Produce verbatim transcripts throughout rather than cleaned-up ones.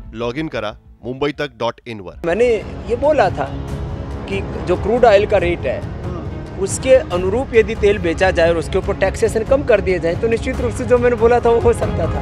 Login करा मुंबई तक dot in वर। मैंने ये बोला था कि जो क्रूड ऑयल का रेट है उसके अनुरूप यदि तेल बेचा जाए और उसके ऊपर टैक्सेशन कम कर दिए जाए तो निश्चित रूप से जो मैंने बोला था वो हो सकता था।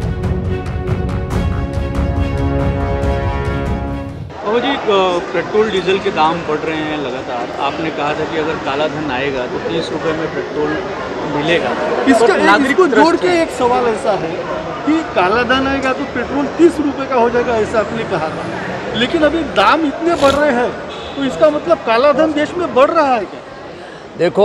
बाबा जी, पेट्रोल डीजल के दाम बढ़ रहे हैं लगातार। आपने कहा था कि अगर काला धन आएगा तो तीस रुपए में पेट्रोल मिलेगा। इसका नागरिक को जोड़ के एक सवाल ऐसा है कि काला धन आएगा तो पेट्रोल तीस रुपए का हो जाएगा, ऐसा आपने कहा था, लेकिन अभी दाम इतने बढ़ रहे हैं तो इसका मतलब काला धन देश में बढ़ रहा है क्या? देखो,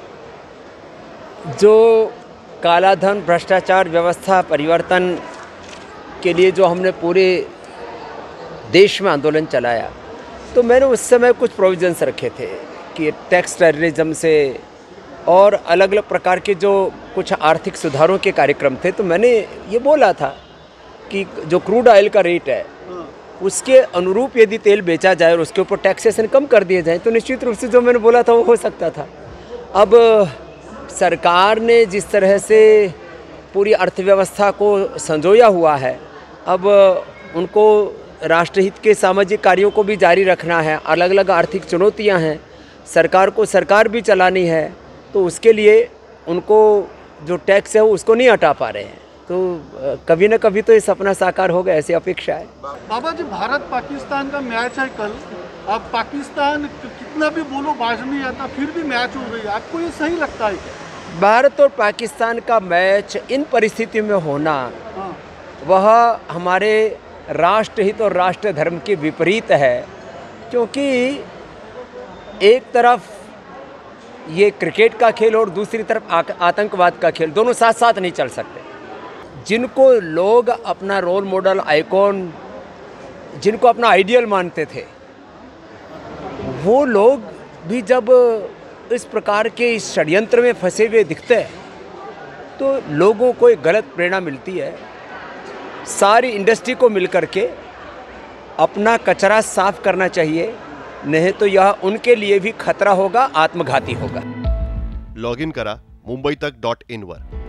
जो काला धन, भ्रष्टाचार, व्यवस्था परिवर्तन के लिए जो हमने पूरे देश में आंदोलन चलाया तो मैंने उस समय कुछ प्रोविजंस रखे थे कि टैक्स टेररिज्म से और अलग अलग प्रकार के जो कुछ आर्थिक सुधारों के कार्यक्रम थे। तो मैंने ये बोला था कि जो क्रूड ऑयल का रेट है उसके अनुरूप यदि तेल बेचा जाए और उसके ऊपर टैक्सेशन कम कर दिए जाए तो निश्चित रूप से जो मैंने बोला था वो हो सकता था। अब सरकार ने जिस तरह से पूरी अर्थव्यवस्था को संजोया हुआ है, अब उनको राष्ट्रहित के सामाजिक कार्यों को भी जारी रखना है, अलग अलग आर्थिक चुनौतियां हैं, सरकार को सरकार भी चलानी है, तो उसके लिए उनको जो टैक्स है वो उसको नहीं हटा पा रहे हैं। तो कभी ना कभी तो ये सपना साकार होगा, ऐसी अपेक्षा है। बाबा जी, भारत पाकिस्तान का मैच है कल। अब पाकिस्तान कितना भी बोलो बाज नहीं आता, फिर भी मैच हो रही है, आपको ये सही लगता है क्या? भारत और पाकिस्तान का मैच इन परिस्थितियों में होना, हाँ। वह हमारे राष्ट्रहित और राष्ट्र धर्म के विपरीत है, क्योंकि एक तरफ ये क्रिकेट का खेल और दूसरी तरफ आतंकवाद का खेल, दोनों साथ साथ नहीं चल सकते। जिनको लोग अपना रोल मॉडल, आइकॉन, जिनको अपना आइडियल मानते थे, वो लोग भी जब इस प्रकार के इस षड्यंत्र में फंसे हुए दिखते हैं तो लोगों को एक गलत प्रेरणा मिलती है। सारी इंडस्ट्री को मिलकर के अपना कचरा साफ करना चाहिए, नहीं तो यह उनके लिए भी खतरा होगा, आत्मघाती होगा। लॉगिन करा मुंबई तक डॉट इन वर।